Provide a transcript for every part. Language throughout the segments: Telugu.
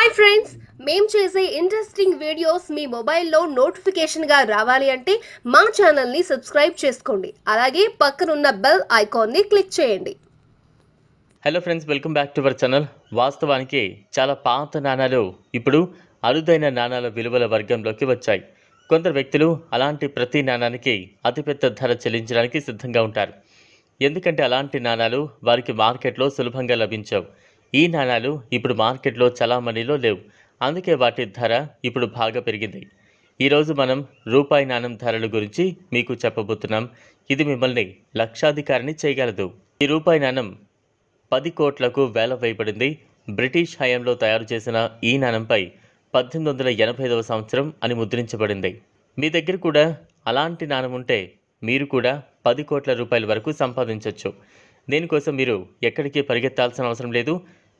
హాయ్ ఫ్రెండ్స్, మేము చేసే ఇంట్రెస్టింగ్ వీడియోస్ మీ మొబైల్లో నోటిఫికేషన్గా రావాలి అంటే మా ఛానల్ని సబ్స్క్రైబ్ చేసుకోండి. అలాగే పక్కనున్న బెల్ ఐకాన్ని క్లిక్ చేయండి. Hello friends, welcome back to our channel. వాస్తవానికి చాలా పాత నాణాలు ఇప్పుడు అరుదైన నాణాల విలువల వర్గంలోకి వచ్చాయి. కొందరు వ్యక్తులు అలాంటి ప్రతి నాణానికి అతిపెద్ద ధర చెల్లించడానికి సిద్ధంగా ఉంటారు. ఎందుకంటే అలాంటి నాణాలు వారికి మార్కెట్లో సులభంగా లభించవు. ఈ నాణాలు ఇప్పుడు మార్కెట్లో చలామణిలో లేవు. అందుకే వాటి ధర ఇప్పుడు బాగా పెరిగింది. ఈరోజు మనం రూపాయి నాణం ధరల గురించి మీకు చెప్పబోతున్నాం. ఇది మిమ్మల్ని లక్షాధికారిని చేయగలదు. ఈ రూపాయి నాణం 10 కోట్లకు వేల వేయబడింది. బ్రిటిష్ హయాంలో తయారు చేసిన ఈ నాణంపై 1885వ సంవత్సరం అని ముద్రించబడింది. మీ దగ్గర కూడా అలాంటి నాణం ఉంటే మీరు కూడా 10 కోట్ల రూపాయల వరకు సంపాదించవచ్చు. దీనికోసం మీరు ఎక్కడికి పరిగెత్తాల్సిన అవసరం లేదు.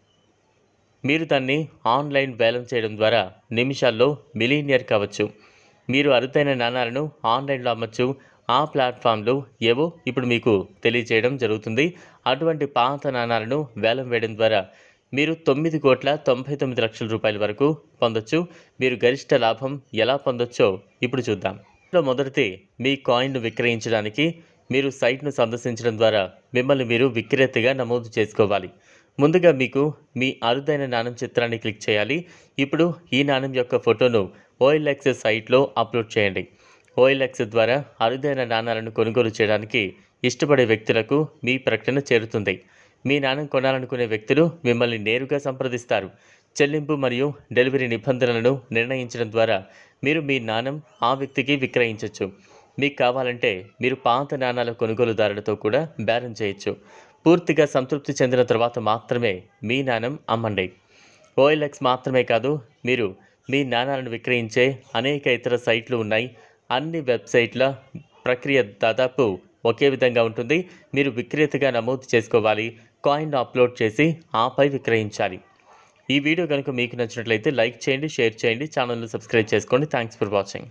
మీరు దాన్ని ఆన్లైన్ వేలం చేయడం ద్వారా నిమిషాల్లో మిలీనియర్ కావచ్చు. మీరు అరుదైన నాణాలను ఆన్లైన్లో అమ్మచ్చు. ఆ ప్లాట్ఫామ్లు ఏవో ఇప్పుడు మీకు తెలియజేయడం జరుగుతుంది. అటువంటి పాత నాణాలను వేలం వేయడం ద్వారా మీరు 9,99,00,000 రూపాయల వరకు పొందొచ్చు. మీరు గరిష్ట లాభం ఎలా పొందొచ్చో ఇప్పుడు చూద్దాం. మొదటిది, మీ కాయిన్ను విక్రయించడానికి మీరు సైట్ను సందర్శించడం ద్వారా మిమ్మల్ని మీరు విక్రేతగా నమోదు చేసుకోవాలి. ముందుగా మీకు మీ అరుదైన నాణం చిత్రాన్ని క్లిక్ చేయాలి. ఇప్పుడు ఈ నాణం యొక్క ఫోటోను OLX సైట్లో అప్లోడ్ చేయండి. OLX ద్వారా అరుదైన నాణాలను కొనుగోలు చేయడానికి ఇష్టపడే వ్యక్తులకు మీ ప్రకటన చేరుతుంది. మీ నాణం కొనాలనుకునే వ్యక్తులు మిమ్మల్ని నేరుగా సంప్రదిస్తారు. చెల్లింపు మరియు డెలివరీ నిబంధనలను నిర్ణయించడం ద్వారా మీరు మీ నాణం ఆ వ్యక్తికి విక్రయించవచ్చు. మీకు కావాలంటే మీరు పాత నాణాల కొనుగోలుదారులతో కూడా బేరం చేయొచ్చు. పూర్తిగా సంతృప్తి చెందిన తర్వాత మాత్రమే మీ నాణం అమ్మండి. OLX మాత్రమే కాదు, మీరు మీ నాణాలను విక్రయించే అనేక ఇతర సైట్లు ఉన్నాయి. అన్ని వెబ్సైట్ల ప్రక్రియ దాదాపు ఒకే విధంగా ఉంటుంది. మీరు విక్రేతగా నమోదు చేసుకోవాలి, కాయిన్ను అప్లోడ్ చేసి ఆపై విక్రయించాలి. ఈ వీడియో కనుక మీకు నచ్చినట్లయితే లైక్ చేయండి, షేర్ చేయండి, ఛానల్ను సబ్స్క్రైబ్ చేసుకోండి. Thanks for watching.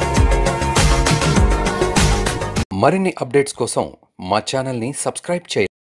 మరిన్ని అప్డేట్స్ కోసం మా ఛానల్ని సబ్స్క్రైబ్ చేయండి.